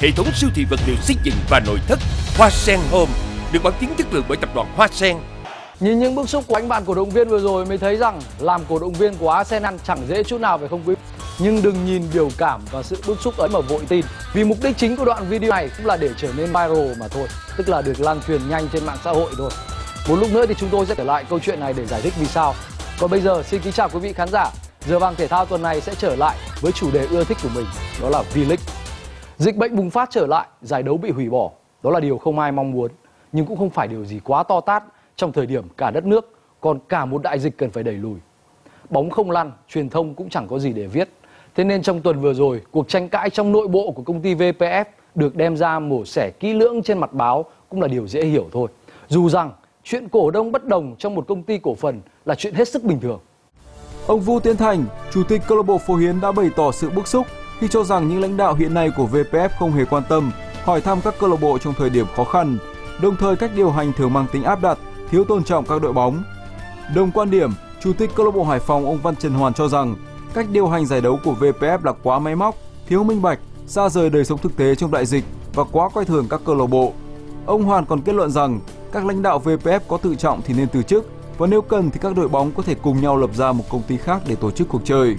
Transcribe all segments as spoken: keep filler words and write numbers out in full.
hệ thống siêu thị vật liệu xây dựng và nội thất Hoa Sen Home được bảo chứng chất lượng bởi tập đoàn Hoa Sen. Nhìn những bức xúc của anh bạn cổ động viên vừa rồi mới thấy rằng làm cổ động viên của Arsenal chẳng dễ chút nào phải không quý vị? Nhưng đừng nhìn biểu cảm và sự bức xúc ấy mà vội tin. Vì mục đích chính của đoạn video này cũng là để trở nên viral mà thôi. Tức là được lan truyền nhanh trên mạng xã hội thôi. Một lúc nữa thì chúng tôi sẽ trở lại câu chuyện này để giải thích vì sao. Còn bây giờ xin kính chào quý vị khán giả. Giờ vàng thể thao tuần này sẽ trở lại với chủ đề ưa thích của mình, đó là V-League. Dịch bệnh bùng phát trở lại, giải đấu bị hủy bỏ, đó là điều không ai mong muốn. Nhưng cũng không phải điều gì quá to tát trong thời điểm cả đất nước còn cả một đại dịch cần phải đẩy lùi. Bóng không lăn, truyền thông cũng chẳng có gì để viết. Thế nên trong tuần vừa rồi, cuộc tranh cãi trong nội bộ của công ty vê pê ép được đem ra mổ xẻ kỹ lưỡng trên mặt báo cũng là điều dễ hiểu thôi. Dù rằng chuyện cổ đông bất đồng trong một công ty cổ phần là chuyện hết sức bình thường. Ông Vũ Tiến Thành, chủ tịch câu lạc bộ Phố Hiến đã bày tỏ sự bức xúc khi cho rằng những lãnh đạo hiện nay của vê pê ép không hề quan tâm, hỏi thăm các câu lạc bộ trong thời điểm khó khăn, đồng thời cách điều hành thường mang tính áp đặt, thiếu tôn trọng các đội bóng. Đồng quan điểm, chủ tịch câu lạc bộ Hải Phòng ông Văn Trần Hoàn cho rằng cách điều hành giải đấu của vê pê ép là quá máy móc, thiếu minh bạch, xa rời đời sống thực tế trong đại dịch và quá coi thường các câu lạc bộ. Ông Hoàn còn kết luận rằng các lãnh đạo vê pê ép có tự trọng thì nên từ chức, và nếu cần thì các đội bóng có thể cùng nhau lập ra một công ty khác để tổ chức cuộc chơi.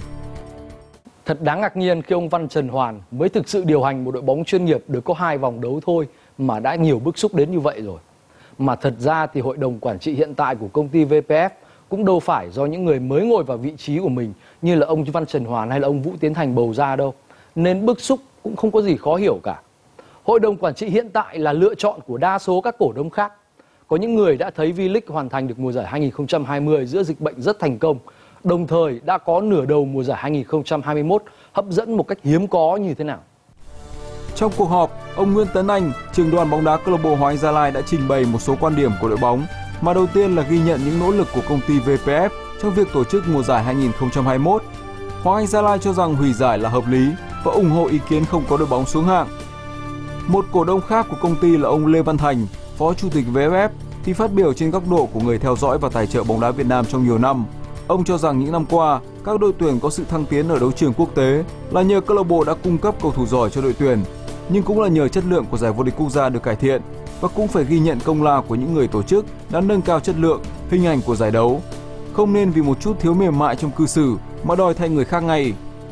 Thật đáng ngạc nhiên khi ông Văn Trần Hoàn mới thực sự điều hành một đội bóng chuyên nghiệp được có hai vòng đấu thôi mà đã nhiều bức xúc đến như vậy rồi. Mà thật ra thì hội đồng quản trị hiện tại của công ty vê pê ép cũng đâu phải do những người mới ngồi vào vị trí của mình như là ông Văn Trần Hoàn hay là ông Vũ Tiến Thành bầu ra đâu. Nên bức xúc cũng không có gì khó hiểu cả. Hội đồng quản trị hiện tại là lựa chọn của đa số các cổ đông khác. Có những người đã thấy V-League hoàn thành được mùa giải hai nghìn không trăm hai mươi giữa dịch bệnh rất thành công, đồng thời đã có nửa đầu mùa giải hai nghìn không trăm hai mươi mốt hấp dẫn một cách hiếm có như thế nào. Trong cuộc họp, ông Nguyễn Tấn Anh, trưởng đoàn bóng đá câu lạc bộ Hoàng Anh Gia Lai đã trình bày một số quan điểm của đội bóng, mà đầu tiên là ghi nhận những nỗ lực của công ty vê pê ép trong việc tổ chức mùa giải hai nghìn không trăm hai mươi mốt. Hoàng Anh Gia Lai cho rằng hủy giải là hợp lý và ủng hộ ý kiến không có đội bóng xuống hạng. Một cổ đông khác của công ty là ông Lê Văn Thành, phó chủ tịch vê ép ép, thì phát biểu trên góc độ của người theo dõi và tài trợ bóng đá Việt Nam trong nhiều năm. Ông cho rằng những năm qua, các đội tuyển có sự thăng tiến ở đấu trường quốc tế là nhờ câu lạc bộ đã cung cấp cầu thủ giỏi cho đội tuyển, nhưng cũng là nhờ chất lượng của giải vô địch quốc gia được cải thiện, và cũng phải ghi nhận công lao của những người tổ chức đã nâng cao chất lượng, hình ảnh của giải đấu. Không nên vì một chút thiếu mềm mại trong cư xử mà đòi thay người khác ngay.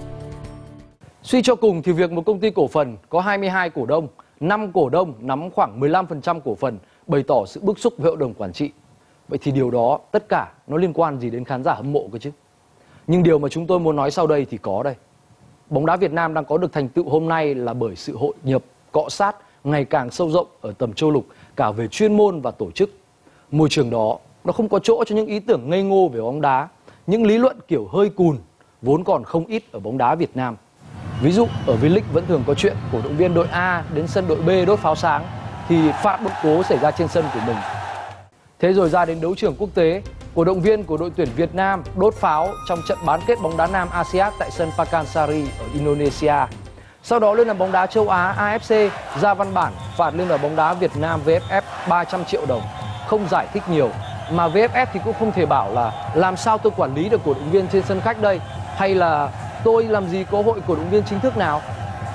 Suy cho cùng thì việc một công ty cổ phần có hai mươi hai cổ đông, năm cổ đông nắm khoảng mười lăm phần trăm cổ phần bày tỏ sự bức xúc với hội đồng quản trị. Vậy thì điều đó tất cả nó liên quan gì đến khán giả hâm mộ cơ chứ? Nhưng điều mà chúng tôi muốn nói sau đây thì có đây. Bóng đá Việt Nam đang có được thành tựu hôm nay là bởi sự hội nhập, cọ sát ngày càng sâu rộng ở tầm châu lục cả về chuyên môn và tổ chức. Môi trường đó nó không có chỗ cho những ý tưởng ngây ngô về bóng đá, những lý luận kiểu hơi cùn vốn còn không ít ở bóng đá Việt Nam. Ví dụ ở V-League vẫn thường có chuyện cổ động viên đội A đến sân đội B đốt pháo sáng thì phạt bất cố xảy ra trên sân của mình. Thế rồi ra đến đấu trường quốc tế, cổ động viên của đội tuyển Việt Nam đốt pháo trong trận bán kết bóng đá nam a si át tại sân Pakansari ở Indonesia. Sau đó Liên đoàn bóng đá châu Á a ép xê ra văn bản phạt Liên đoàn bóng đá Việt Nam vê ép ép ba trăm triệu đồng, không giải thích nhiều. Mà vê ép ép thì cũng không thể bảo là làm sao tôi quản lý được cổ động viên trên sân khách đây, hay là tôi làm gì có hội cổ động viên chính thức nào.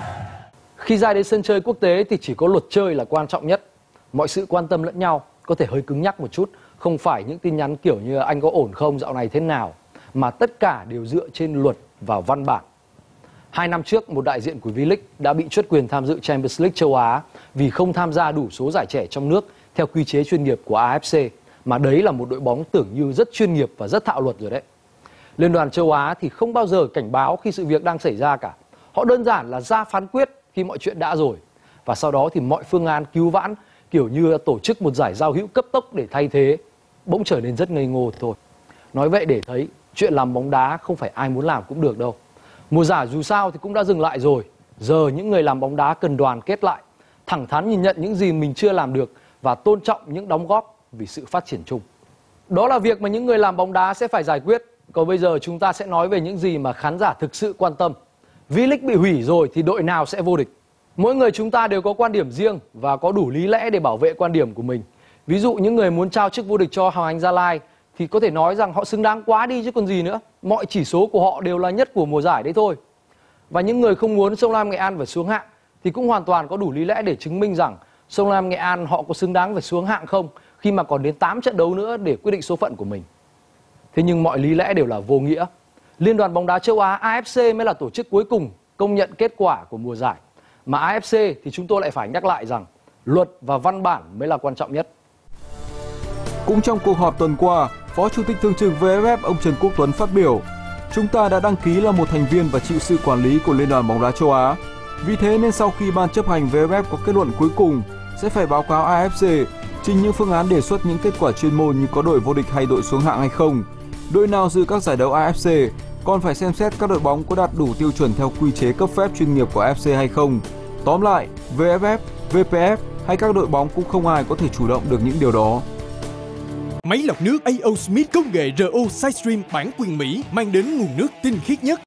Khi ra đến sân chơi quốc tế thì chỉ có luật chơi là quan trọng nhất. Mọi sự quan tâm lẫn nhau có thể hơi cứng nhắc một chút, không phải những tin nhắn kiểu như anh có ổn không, dạo này thế nào, mà tất cả đều dựa trên luật và văn bản. Hai năm trước, một đại diện của V-League đã bị truất quyền tham dự Champions League châu Á vì không tham gia đủ số giải trẻ trong nước theo quy chế chuyên nghiệp của a ép xê, mà đấy là một đội bóng tưởng như rất chuyên nghiệp và rất thạo luật rồi đấy. Liên đoàn châu Á thì không bao giờ cảnh báo khi sự việc đang xảy ra cả. Họ đơn giản là ra phán quyết khi mọi chuyện đã rồi. Và sau đó thì mọi phương án cứu vãn kiểu như là tổ chức một giải giao hữu cấp tốc để thay thế bỗng trở nên rất ngây ngô thôi. Nói vậy để thấy chuyện làm bóng đá không phải ai muốn làm cũng được đâu. Mùa giải dù sao thì cũng đã dừng lại rồi. Giờ những người làm bóng đá cần đoàn kết lại, thẳng thắn nhìn nhận những gì mình chưa làm được và tôn trọng những đóng góp vì sự phát triển chung. Đó là việc mà những người làm bóng đá sẽ phải giải quyết. Còn bây giờ chúng ta sẽ nói về những gì mà khán giả thực sự quan tâm. V-League bị hủy rồi thì đội nào sẽ vô địch? Mỗi người chúng ta đều có quan điểm riêng và có đủ lý lẽ để bảo vệ quan điểm của mình. Ví dụ những người muốn trao chức vô địch cho Hoàng Anh Gia Lai thì có thể nói rằng họ xứng đáng quá đi chứ còn gì nữa. Mọi chỉ số của họ đều là nhất của mùa giải đấy thôi. Và những người không muốn Sông Lam Nghệ An phải xuống hạng thì cũng hoàn toàn có đủ lý lẽ để chứng minh rằng Sông Lam Nghệ An họ có xứng đáng phải xuống hạng không khi mà còn đến tám trận đấu nữa để quyết định số phận của mình. Thế nhưng mọi lý lẽ đều là vô nghĩa. Liên đoàn bóng đá châu Á A F C mới là tổ chức cuối cùng công nhận kết quả của mùa giải. Mà A F C thì chúng tôi lại phải nhắc lại rằng luật và văn bản mới là quan trọng nhất. Cũng trong cuộc họp tuần qua, Phó Chủ tịch Thường trực vê ép ép ông Trần Quốc Tuấn phát biểu: "Chúng ta đã đăng ký là một thành viên và chịu sự quản lý của Liên đoàn bóng đá châu Á. Vì thế nên sau khi ban chấp hành vê ép ép có kết luận cuối cùng, sẽ phải báo cáo A F C, trình những phương án đề xuất những kết quả chuyên môn như có đội vô địch hay đội xuống hạng hay không, đội nào dự các giải đấu A F C, còn phải xem xét các đội bóng có đạt đủ tiêu chuẩn theo quy chế cấp phép chuyên nghiệp của A F C hay không. Tóm lại, vê ép ép, vê pê ép hay các đội bóng cũng không ai có thể chủ động được những điều đó." Máy lọc nước a o Smith công nghệ rờ o SideStream bản quyền Mỹ mang đến nguồn nước tinh khiết nhất,